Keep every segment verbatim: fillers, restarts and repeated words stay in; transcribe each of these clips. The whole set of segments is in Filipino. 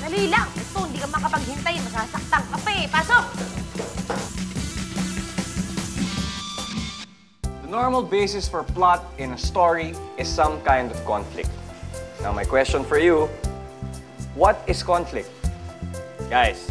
Dali lang. Ito, hindi ka makapaghintay. Masasaktan ka pa eh. Pasok! The normal basis for plot in a story is some kind of conflict. Now, my question for you, what is conflict? Guys.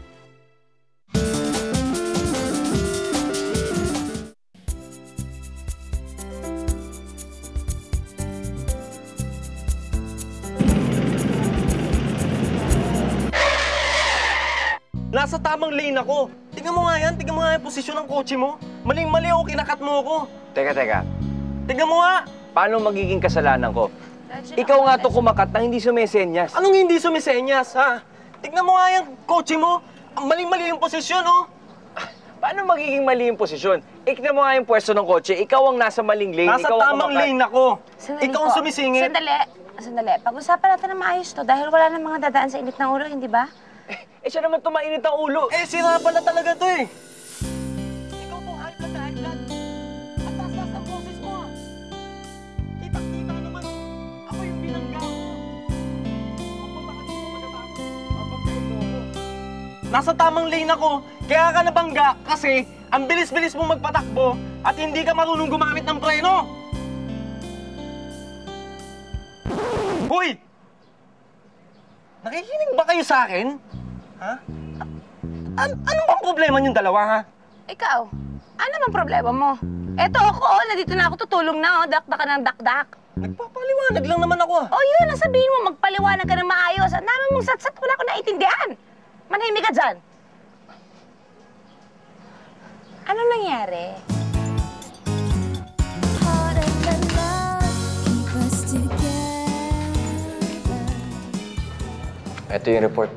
Nasa tamang lane ako. Tingnan mo nga yan. Tingnan mo nga yung posisyon ng kotse mo. Maling-mali ako, kinakat mo ako. Teka, teka. Tingnan mo nga. Paano magiging kasalanan ko? Ikaw nga to kumakat na hindi sumesenyas. Anong hindi sumisenyas, ha? Tingnan mo nga yung kotse mo. Maling-mali yung posisyon, oh. Paano magiging mali yung posisyon? Ikaw mo nga yung pwesto ng kotse. Ikaw ang nasa maling lane. Nasa ikaw ang tamang kumakat. lane ako. Sandali Ikaw ang po. sumisingit. Sandali. Sandali. Pag-usapan natin na maayos to dahil wala nang mga dadaan sa init ng ulo, hindi ba? Eh, siya naman tumainit ang ulo. Eh, sira pala talaga to, eh. Ikaw pong high blood na high blood. At taas-taas ang boses mo, ah. Kitang-kita naman. Ako yung binangga mo. Pupunta ka dito matatapos. Papagpapag mo ako. Nasa tamang lane ako. Kaya ka nabangga kasi ang bilis-bilis mo magpatakbo at hindi ka marunong gumamit ng preno. Hoy! Nakikinig ba kayo sa akin? Ha? An ano bang problema niyong dalawa, ha? Ikaw, ano bang problema mo? Eto ako, oh, nandito na ako, tutulong na, oh, dakdak ka ng dakdak. Nagpapaliwanag lang naman ako, ah. Oh, yun, nasabihin mo, magpaliwanag ka ng maayos. Ang dami mong satsat, wala ko naiintindihan. Manahimik ka dyan. Ano nangyari? Ito yung report.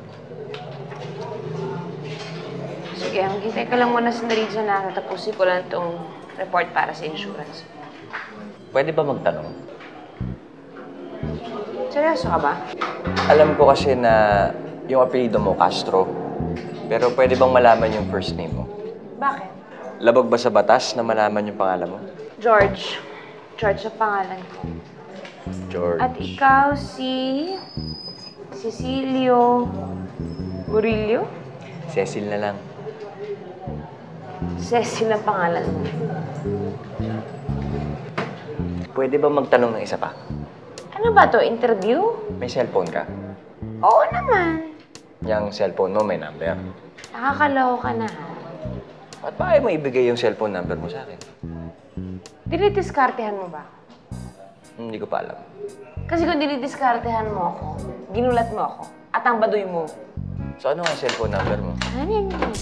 Sige, maghintay ka lang muna sandali dyan na tatapusin ko lang itong report para sa insurance. Pwede ba magtanong? Seryoso ka ba? Alam ko kasi na yung apelyido mo, Castro. Pero pwede bang malaman yung first name mo? Bakit? Labag ba sa batas na malaman yung pangalan mo? George. George ang pangalan ko. George. At ikaw si... Cecilio... Murillo? Cecil na lang. Cecil ang pangalan mo. Pwede ba magtanong ng isa pa? Ano ba to? Interview? May cellphone ka? Oo naman. Yung cellphone mo may number. Nakakaloko ka na, ha? At bakit mo ibigay yung cellphone number mo sa akin? Dinidiskartehan mo ba? Hindi ko pa alam. Kasi kung dinidiskartehan mo ako, ginulat mo ako, at ang baduy mo. So ano nga cellphone number mo? Ano yan yun?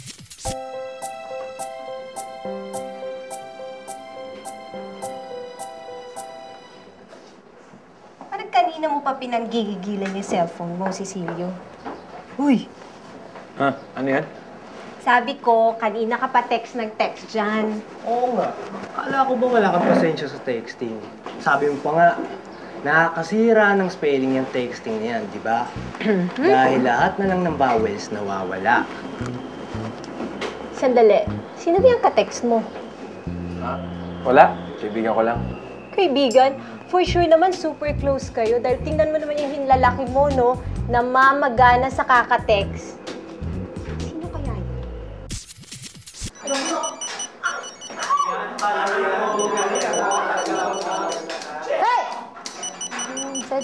Parang kanina mo pa pinanggigigilan yung cellphone mo, Cecilio. Uy! Ha? Ano yan? Sabi ko, kanina ka pa text nag-text dyan. Oo nga. Akala ko ba wala kang pasensya sa texting? Sabi mo pa nga, nakakasira ng spelling yung texting niyan, di ba? Dahil lahat na lang ng vowels nawawala. Sandali, sino ba yung ka-text mo? Wala. Kaibigan ko lang. Kaibigan, for sure naman super close kayo dahil tingnan mo naman yung hinlalaki mo, no? Namamagana sa kaka-text. Sino kaya yun? Hey! Ano said?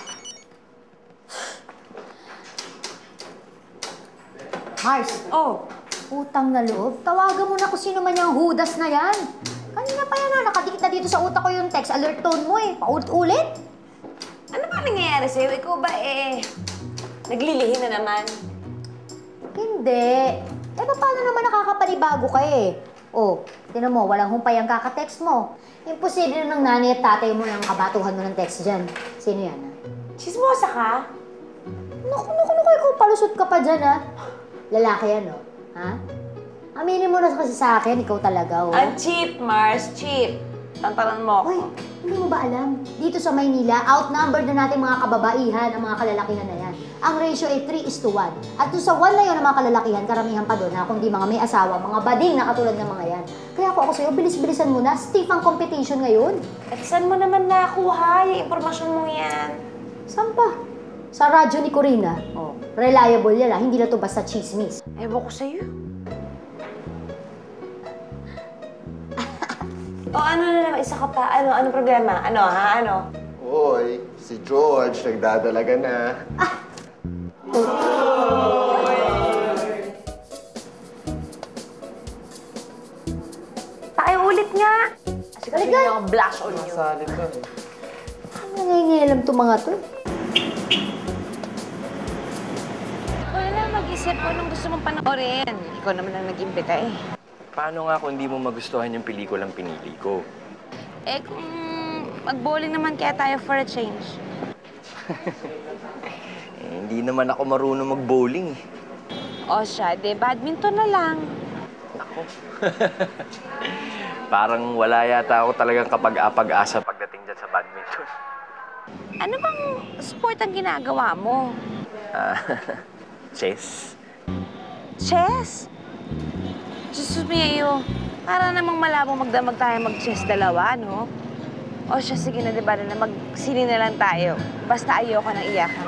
Mars, oh, utang na loob. Tawagan mo na kung sino man yung hudas na yan. Kanina pa yan na, nakadikit na dito sa utak ko yung text alert tone mo eh. Paulit-ulit. Ano ba nangyayari sa'yo? Ikaw ba eh, naglilihim na naman? Hindi. Eh, paano naman nakakapanibago ka eh? Oh, tinan mo, walang humpay ang kaka-text mo. Imposible nang nanay at tatay mo nang kabatuhan mo ng text dyan. Sino yan, ha? Chismosa ka? Naku, naku, naku, ikaw palusot ka pa dyan, ha? Lalaki yan, oh. Ha? Aminin mo na kasi sa akin, ikaw talaga, oh. Ang cheap, Mars. Cheap. Tantanan mo ako. Hoy, hindi mo ba alam? Dito sa Maynila, outnumbered na natin mga kababaihan ang mga kalalakihan na yan. Ang ratio ay three is to one. At doon sa one na yun ng mga kalalakihan, karamihan pa doon na kundi mga may asawa, mga bading na katulad ng mga yan. Kaya ako ako sa'yo, bilis-bilisan mo na. Stiff ang competition ngayon. At saan mo naman nakuha yung impormasyon mong yan? Saan pa? Sa radyo ni Corina, oh, reliable yan ah. Hindi na to basta chismis. Ewan ko sa'yo. O ano na naman, isa ka pa. Ano, ano problema? Ano, ha? Ano? Hoy, si George nagdadalaga na. Pakiulit nga! Kasi kasi Talaga? yung blush on you. Salit ka. Nangingialam to mga to. Ikaw na lang mag-isip kung anong gusto mong panoorin. Ikaw naman ang nag-imbita eh. Paano nga kung hindi mo magustuhan yung pelikulang pinili ko? Eh kung mag-bowling naman kaya tayo for a change. Eh, hindi naman ako marunong mag-bowling eh. O siya, de badminton na lang. Ako. Parang wala yata ako talagang kapag-apag-asa pagdating dyan sa badminton. Ano bang sport ang ginagawa mo? Ah, chess. Chess? Diyos mio, para namang malabo magdamag tayo mag-chess dalawa, no? O siya, sige na, diba na mag-sini na lang tayo. Basta ayoko nang iyakan.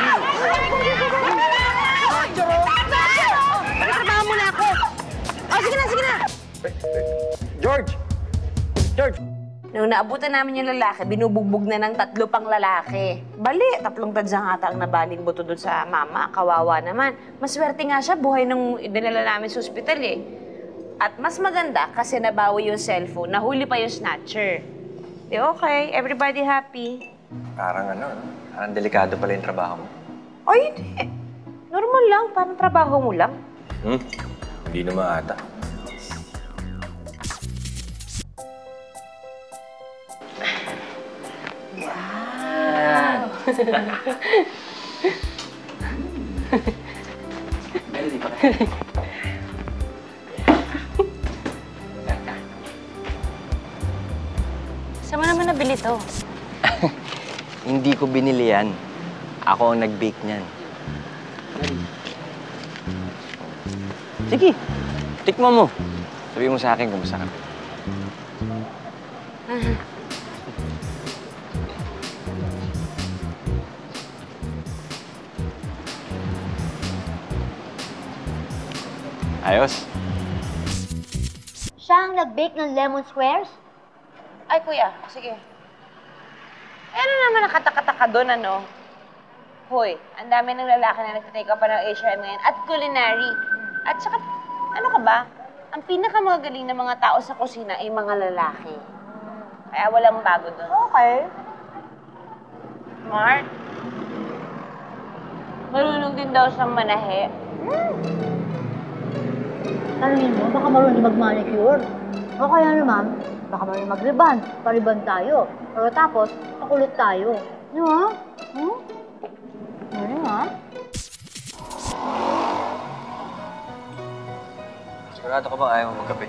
Trabaho mo na ako! O, sige na, sige na! George! George! Nung naabutan namin yung lalaki, binubugbog na ng tatlo pang lalaki. Bali, tatlong tadya nga ata ang nabaling buto doon sa mama. Kawawa naman. Maswerte nga siya, buhay nung dinala namin sa ospital eh. At mas maganda kasi nabawi yung cellphone, nahuli pa yung snatcher. Di okay, everybody happy. Parang ano, parang delikado pala yung trabaho mo. Ay, hindi. Normal lang, parang trabaho mo lang. Hmm? Hindi naman ata. Saan mo naman nabili to? Hindi ko binili yan. Ako ang nag-bake niyan. Sige, tikman mo. Sabihin mo sa akin kung masarap. Ayos. Siya ang nag-bake ng lemon squares? Ay, kuya, sige. Eh, ano naman nakatakataka doon, ano? Hoy, ang dami ng lalaki na nagtitake up pa ng H R M ngayon at culinary. At saka, ano ka ba? Ang pinakamagaling na mga tao sa kusina ay mga lalaki. Kaya walang bago doon. Okay. Smart. Marunong din daw siyang manahe. Tanungin mo, baka marunong mag-manicure. O kaya naman, baka marunong mag-riban. Pariban tayo. Pagkatapos, pakulot tayo. Di ba? Hmm? Ano nga? Sigurado ka bang ayaw mo magkape?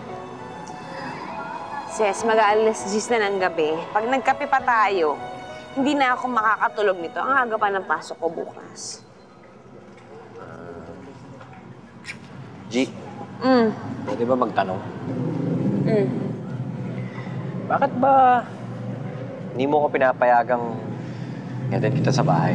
Sis, mag-aalas diyes na ng gabi. Pag nagkape pa tayo, hindi na ako makakatulog nito. Ang aga pa ng pasok ko bukas. G, Mm. pwede ba magtanong? Mm. Bakit ba hindi mo ko pinapayagang yatin kita sa bahay?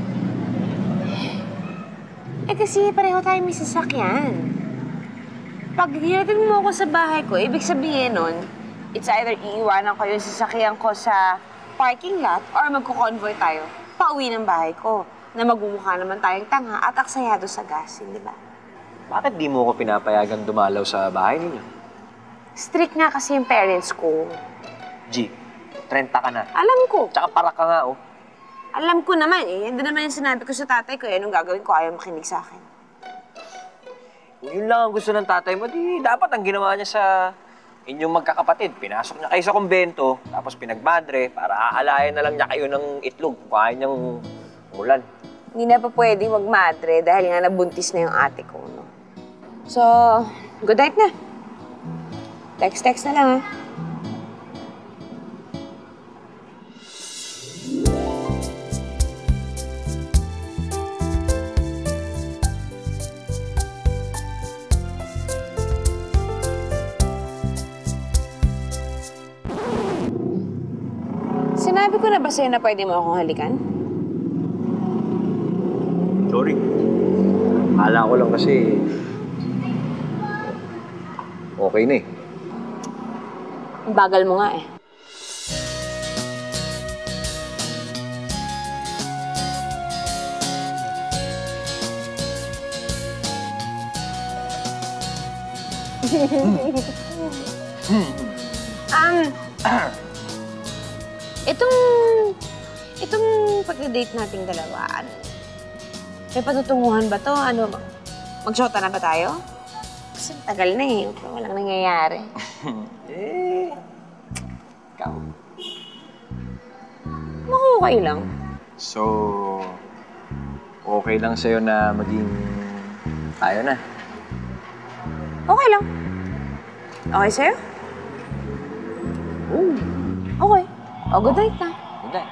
Eh kasi pareho tayo may sasakyan. Pag hinatin mo ako sa bahay ko, ibig sabihin nun, it's either iiwanan ko yung sasakyan ko sa parking lot or magko-convoy tayo pauwi ng bahay ko na magmumukha naman tayong tanga at aksayado sa gasin, di ba? Bakit di mo ko pinapayagang dumalaw sa bahay ninyo? Strict nga kasi yung parents ko. G, trenta ka na. Alam ko. Tsaka para ka nga, oh. Alam ko naman eh. Yan din naman yung sinabi ko sa tatay ko eh. Anong gagawin ko? Ayaw makinig sa akin. Kung yun lang ang gusto ng tatay mo, di dapat ang ginawa niya sa inyong magkakapatid. Pinasok niya kayo sa kumbento, tapos pinagmadre para aalayan na lang niya kayo ng itlog kung kaya niyang umulan. Hindi na pa pwedeng magmadre dahil nga nabuntis na yung ate ko, no? So, good night na. Text-text na lang, ha? Sinabi ko na ba sa'yo na pwede mo akong halikan? Sorry. Akala ko lang kasi... Okay na eh. Ang bagal mo nga eh. um, itong, itong pag-date nating dalawa, ano, may patutunguhan ba to? Ano, mag-shota na ba tayo? Kasi tagal na eh, walang nangyayari. Eh, ikaw. Mukhang okay lang. So, okay lang sa'yo na maging tayo na? Okay lang. Okay sa'yo? Oo. Okay. O, good night na. Good night.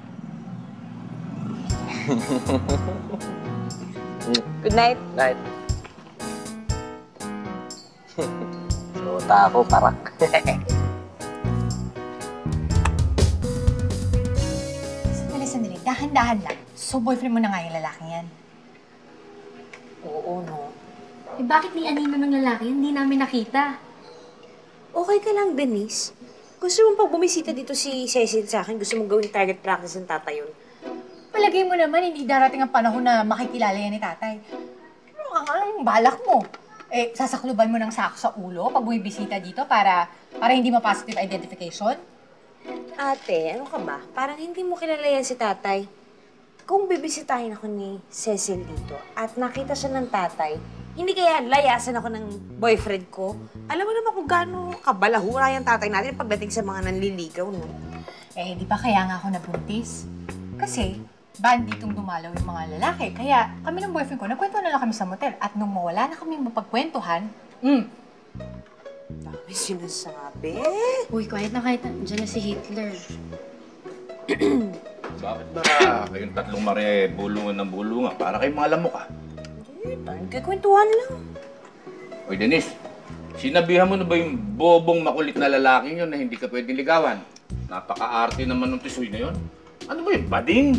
Good night. Night. So, tako, parak. Sandali, sandali. Dahan-dahan lang. So, boyfriend mo na nga yung lalaking yan. Oo, no. Eh, bakit ni Anino ng lalaki? Hindi namin nakita. Okay ka lang, Denise. Gusto mong pag bumisita dito si Cecil sa akin, gusto mong gawing target practice ng tatay yun. Palagay mo naman, hindi darating ang panahon na makikilala yan ni tatay. Pero ang anong balak mo? Eh, sasakluban mo ng sako sa ulo pag bumibisita dito para para hindi ma-positive identification? Ate, ano ka ba? Parang hindi mo kilala yan si tatay. Kung bibisitahin ako ni Cecil dito at nakita siya ng tatay, hindi kaya layasan ako ng boyfriend ko? Alam mo naman kung gaano kabalahura yung tatay natin pagdating sa mga nanliligaw, no? Eh, di ba kaya nga ako nabuntis? Kasi, banditong dumalaw yung mga lalaki. Kaya kami ng boyfriend ko, nagkwento na lang kami sa motel. At nung mawala na kami mapagkwentuhan, hmm, Dami sinasabi. Uy, quiet na kahit nandiyan na si Hitler. Bakit ba kayong tatlong mare bulungan ng bulungan? Para kayong mga lamok ah. Kikwentuhan lang. Oy, Denise, sinabihan mo na ba yung bobong makulit na lalaking yun na hindi ka pwedeng ligawan? Napaka-arte naman ng tisoy na yun. Ano ba yun, bading?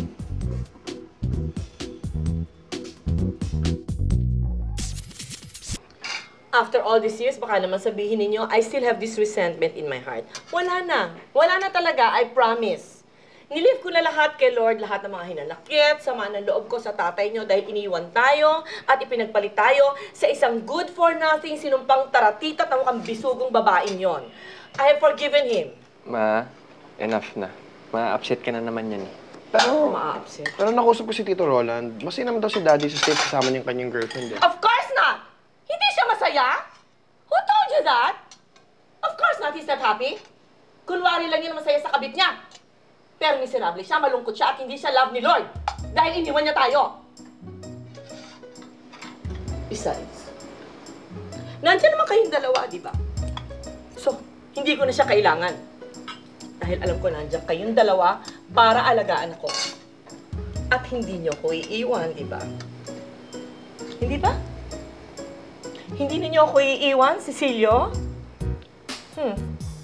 After all these years, baka naman sabihin ninyo, I still have this resentment in my heart. Wala na. Wala na talaga, I promise. Nilive ko na lahat kay Lord, lahat ng mga hinanakit, sama ng loob ko sa tatay nyo dahil iniwan tayo at ipinagpalit tayo sa isang good-for-nothing sinumpang taratita at mukhang bisugong babaeng yon. I have forgiven him. Ma, enough na. Ma-upset ka na naman yan eh. Pero, ma-upset. Pero nakusap ko si Tito Roland, masaya naman daw si Daddy sa state kasama niyang kanyang girlfriend eh. Of course not! Hindi siya masaya? Who told you that? Of course not, he's not happy. Kunwari lang yun masaya sa kabit niya. Pero miserable siya, malungkot siya at hindi siya love ni Lord. Dahil iniwan niya tayo. Besides, nandiyan naman kayong dalawa, di ba? So, hindi ko na siya kailangan. Dahil alam ko nandiyan kayong dalawa para alagaan ako. At hindi niyo ko iiwan, di ba? Hindi ba? Hindi ninyo ako iiwan, Cecilio? Hmm.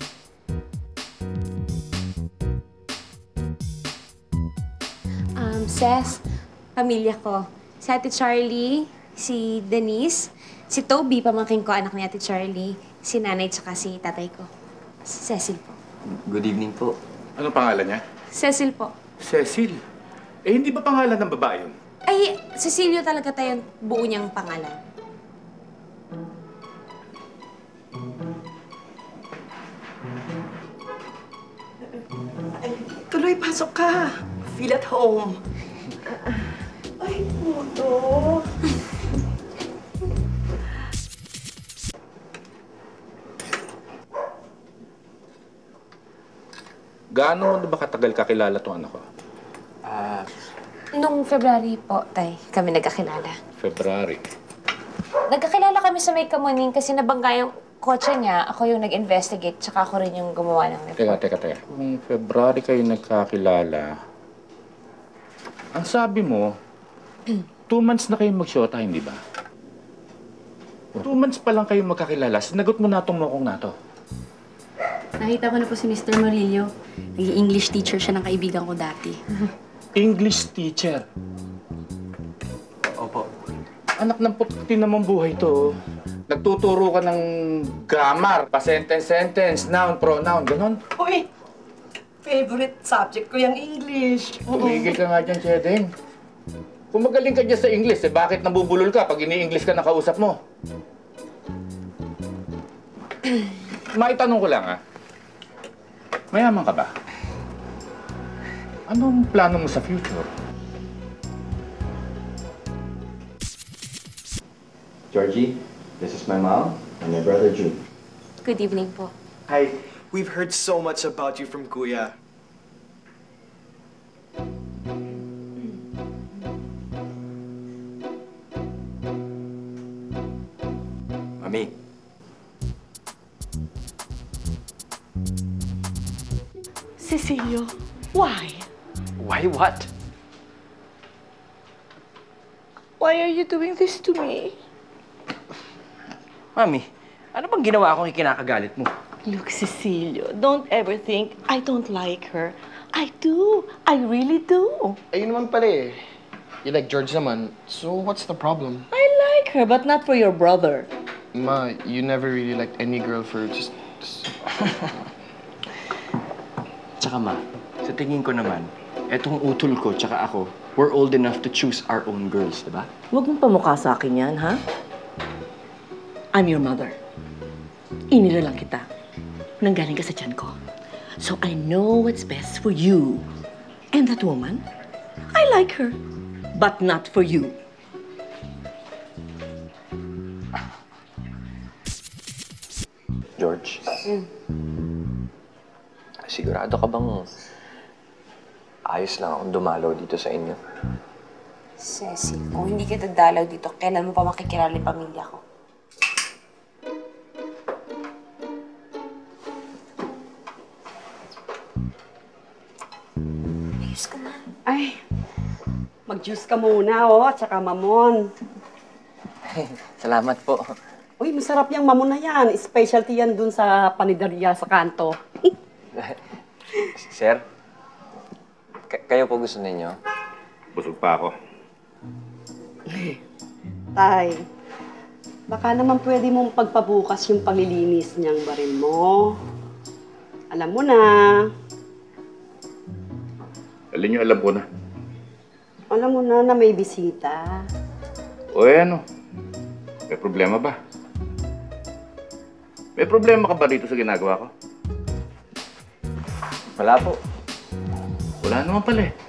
Um, Ces, pamilya ko. Si Ate Charlie, si Denise, si Toby, pamangkin ko, anak ni Ate Charlie, si nanay tsaka si tatay ko. Si Cecil po. Good evening po. Anong pangalan niya? Cecil po. Cecil. Eh, hindi ba pangalan ng babae yun? Ay, Cecilio talaga tayo buo niyang pangalan. Tuloy, pasok ka. Feel at home. Ay, puto. Gaano mo na ba katagal kakilala tong anak ko? Ah, Nung February po, tay, kami nagkakilala. February. Nagkakilala kami sa May Kamuning kasi nabangga yung kotse niya. Ako yung nag-investigate, tsaka ako rin yung gumawa ng report. Teka, teka, teka. Kung February kayo nagkakilala, ang sabi mo, two months na kayo mag-shota, hindi ba? Two months pa lang kayo magkakilala. Sinagot mo na itong mokong na to. Nakita ko na po si Mister Murillo. Nag-English teacher siya ng kaibigan ko dati. English teacher. Anak ng puti naman buhay to. Nagtuturo ka ng grammar, pa-sentence-sentence, noun, pronoun, ganon. Uy, favorite subject ko yung English. Tumigil ka nga dyan, Chedeng. Kung magaling ka dyan sa English, eh bakit nabubulol ka pag ini-English ka nakausap mo? Maitanong ko lang, ah. Mayaman ka ba? Anong plano mo sa future? Georgie, this is my mom and my brother June. Good evening po. Hi, we've heard so much about you from Kuya. Mami, Cecilio, why? why what? Why are you doing this to me? Mami, ano bang ginawa akong ikinakagalit mo? Look, Cecilio, don't ever think I don't like her. I do. I really do. Ayun naman pala eh. You like George naman, so what's the problem? I like her, but not for your brother. Ma, you never really liked any girl for just... just... Tsaka ma, sa tingin ko naman, etong utol ko tsaka ako, we're old enough to choose our own girls, di ba? Huwag mong pamukha sa akin yan, ha? I'm your mother. Inira lang kita. Nanggaling ka sa tiyan ko. So I know what's best for you. And that woman, I like her. But not for you. George, sigurado ka bang ayos lang akong dumalaw dito sa inyo? Cecil, kung hindi kita dalaw dito, kailan mo pa makikilala yung pamilya ko? Ayos ka na. Ay, mag-juice ka muna, oh, at saka mamon. Salamat po. Uy, masarap yung mamon na yan. Specialty yan dun sa paniderya sa kanto. Sir, k- kayo po gusto ninyo? Busog pa ako. Tay, baka naman pwede mong pagpabukas yung paglilinis niyang baril mo. Alam mo na. Alin nyo, alam ko na. Alam mo na na may bisita. O eh, ano? May problema ba? May problema ka ba dito sa ginagawa ko? Wala po. Wala naman pala eh.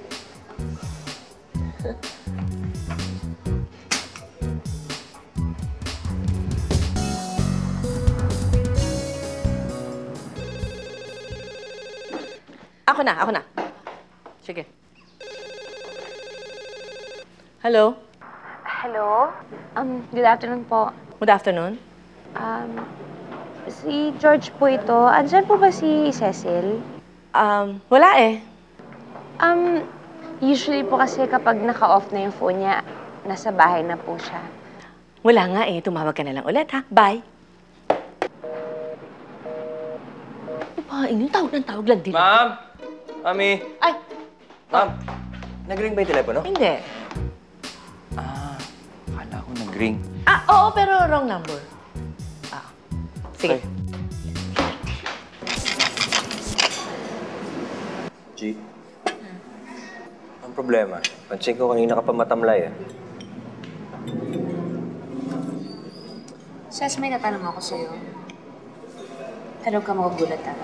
Ako na, ako na. Sige. Hello? Hello? Um, good afternoon po. Good afternoon. Um, si George po ito. Andyan po ba si Cecil? Um, wala eh. Um, usually po kasi kapag naka-off na yung phone niya, nasa bahay na po siya. Wala nga eh. Tumawag ka na lang ulit, ha? Bye. Ba, yung tawag ng tawag lang din. Ma'am! Mami! Ay! Ma'am! Nag-ring ba yung telepono? Hindi. Ah, akala ko nag-ring. Ah, oo, pero wrong number. Ah, sige. G, ang problema, pansin ko kanina ka pa matamlay eh. Ses, may natanong ako sa'yo. Pero ka magugulat ha.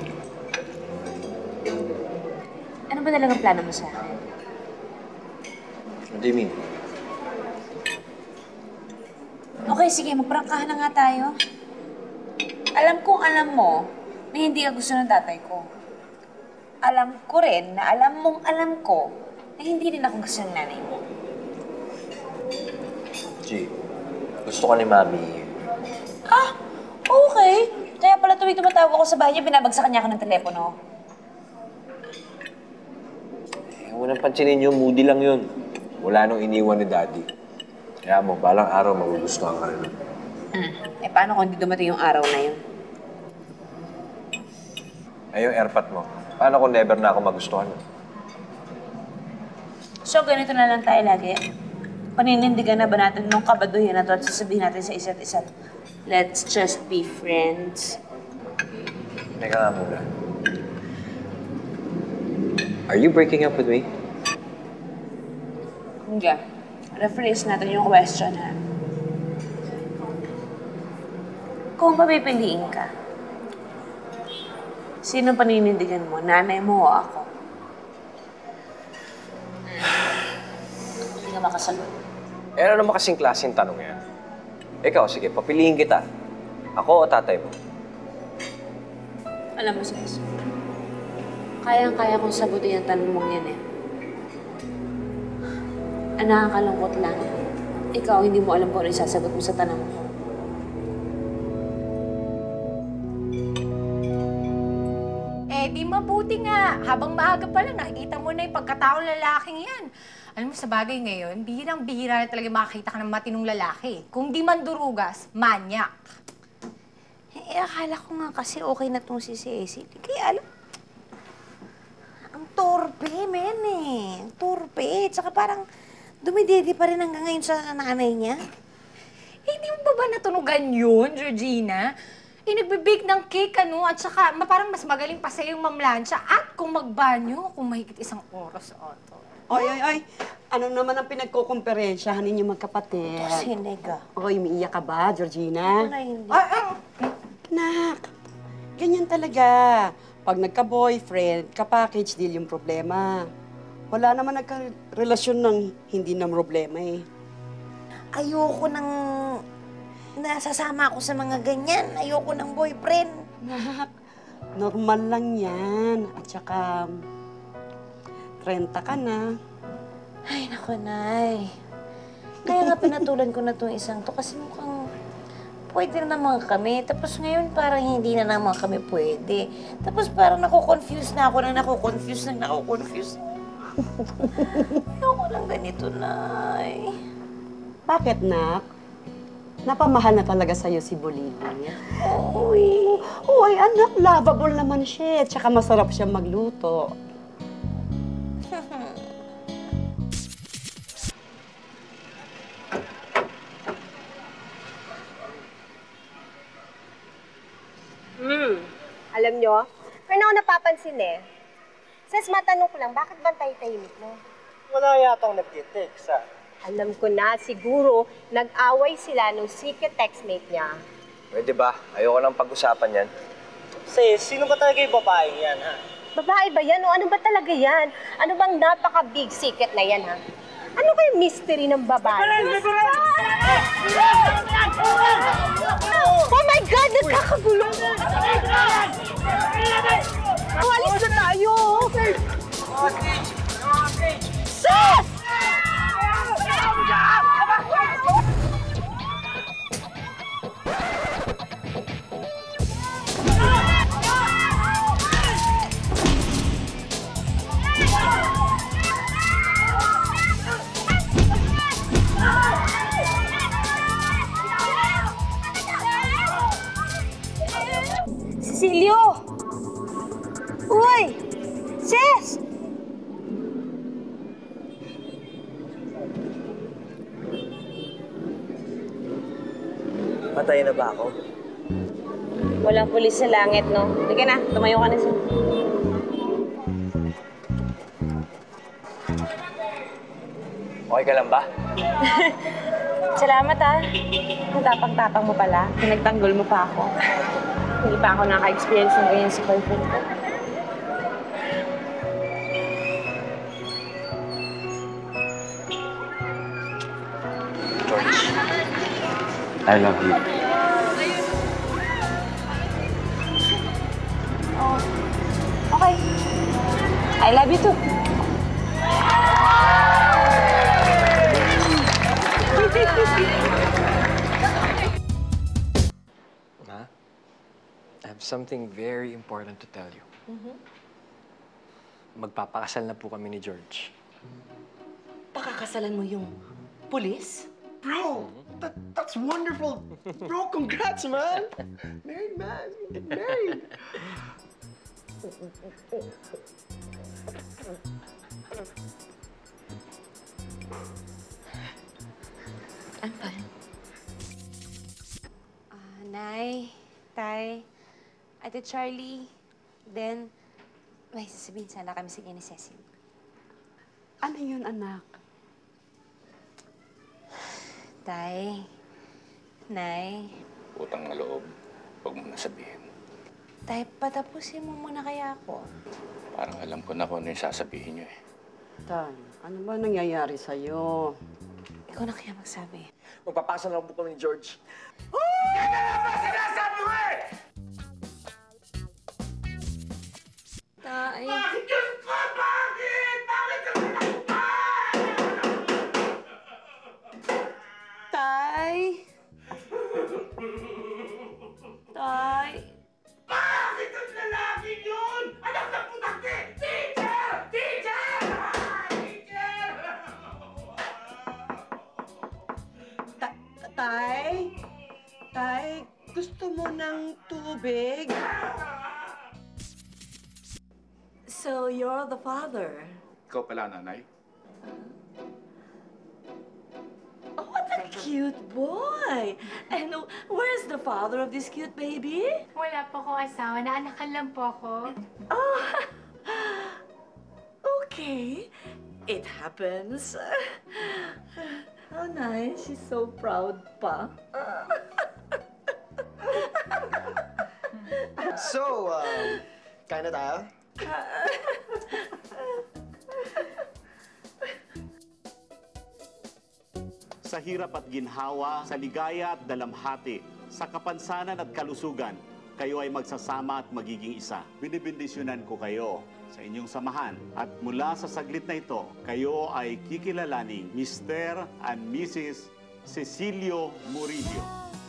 Ano ba talagang plano mo sa akin? What do you mean? Okay, sige, magprangkahan na nga tayo. Alam kong alam mo na hindi ka gusto ng tatay ko. Alam ko rin na alam mong alam ko na hindi rin ako gusto ng nanay mo. G, gusto ka ni Mami. Ah, okay. Kaya pala tuwing tumatawag ako sa bahay niya, binabagsakan niya ako ng telepono. Eh, unang pansinin niyo, moody lang yun. Wala nung iniwan ni Daddy. Kaya mo, balang araw magugustuhan ka rin. Hmm. Eh, paano kung hindi dumating yung araw na yun? Eh, yung airpot mo. Paano kung never na ako magustuhan mo? So, ganito na lang tayo lagi. Paninindigan na ba natin nung kabaduhin na to at sasabihin natin sa isa't isa, let's just be friends? Teka nga muna. Are you breaking up with me? Hindi. Rephrase natin yung question, ha? Kung papipiliin ka, sino paninindigan mo? Nanay mo o ako? Hindi ka makasagot. Eh, ano naman kasing klaseng tanong yan? Ikaw, sige, papiliin kita. Ako o tatay mo? Alam mo, sis, kayang-kaya kong sagutin ang tanong mong yan eh. Ang nakakalungkot lang, ikaw hindi mo alam kung ano isasagot mo sa tanong ko. Eh, di mabuti nga. Habang maaga pa lang, nakikita mo na yung pagkataong lalaking yan. Alam mo, sa bagay ngayon, bihirang-bihira na talaga makakita ka ng matinong lalaki. Kung di man durugas, manyak. Eh, akala ko nga kasi okay na tong si Cecil. Kaya alam, ang torpe, men eh. Ang torpe. Tsaka parang dumididi pa rin hanggang ngayon sa nanay niya. Eh, di mo ba ba natunugan yun, Georgina? Eh, nagbe-bake ng cake, ano, at saka ma- parang mas magaling pa sa'yo yung mamlansya at kung magbanyo, kung mahigit isang oras o to. Oy, oy, oy. Ano naman ang pinagkukumperensyahan ninyo magkapatid? Sinega. Oy, umiiyak ka ba, Georgina? Ako na hindi. Ay, ay. Nak, ganyan talaga. Pag nagka-boyfriend, ka-package deal yung problema. Wala naman nagka-relasyon ng hindi na problema eh. Ayoko nang nasasama ako sa mga ganyan. Ayoko ng boyfriend. Nak, normal lang yan. At saka, renta ka na. Ay, naku, Nay. Kaya nga pinatulan ko na itong isang to kasi mukhang pwede na naman kami. Tapos ngayon parang hindi na naman kami pwede. Tapos parang naku-confuse na ako nang naku-confuse nang naku-confuse. Ayoko ng ganito, Nay. Bakit, Nak? Napamahal na talaga sa'yo si Bolivia. Uy. Uy, anak, lovable naman siya. Tsaka masarap siya magluto. Hmm. Alam nyo, pero ako napapansin eh. Sis, matanong ko lang, bakit ba tahimik mo? Wala yatang nag-text, ah. Alam ko na, siguro, nag-away sila nung secret textmate niya. Pwede ba? Ayoko nang pag-usapan yan. Sis, sino ba talaga yung babae yan, ha? Babae ba yan o ano ba talaga yan? Ano bang napaka-big secret na yan, ha? Ano kayong mystery ng babae? Oh my God! Nagkakagulo! Alis na tayo! Sis! Cecilio! Uy! Sis! Patay na ba ako? Walang pulis sa langit, no? Sige na, tumayo ka na siya. Okay ka lang ba? Salamat, ah. Natapang-tapang mo pala. Pinagtanggol mo pa ako. Hindi pa ako naka-experience ng ganyan sa boyfriend ko. George, I love you. Oh. Okay. I love you too. Ma, I have something very important to tell you. Mm-hmm. Magpapakasal na po kami ni George. Pakakasalan mo yung pulis? Bro, that, that's wonderful. Bro, congrats, man. Married man, get married. I'm fine. Ah, Nay, Tay, Ate Charlie, then, may sasabihin sana kami sa inyo ni Cecil. Ano yun, anak? Tay, Nay, Utang na loob. Huwag mo na sabihin. Tay, patapusin mo muna kaya ako. Parang alam ko na kung ano yung sasabihin niyo eh. Tay, ano ba nangyayari sa'yo? Ikaw na kaya magsabi. Magpapasa na lang po kami ni George. Tay. Bakit yun pa? Bakit? Bakit ka pinagpapay? Tay! Tay. Bakit ang lalaki yun? Anak ng putakte! Teacher! Teacher! Teacher! Ta- tay? Tay, gusto mo ng tubig? So, you're the father. Ikaw pala, nanay. Oh, what a cute boy! And where's the father of this cute baby? Wala po akong asawa. Naanakan lang po ako. Oh, okay. It happens. How nice. She's so proud pa. So, um, kain na tayo? Sa hirap at ginhawa, sa ligaya at dalamhati, sa kapansanan at kalusugan, kayo ay magsasama at magiging isa. Binibindisyonan ko kayo sa inyong samahan. At mula sa saglit na ito, kayo ay kikilalaning Mister and Missus Cecilio Murillo.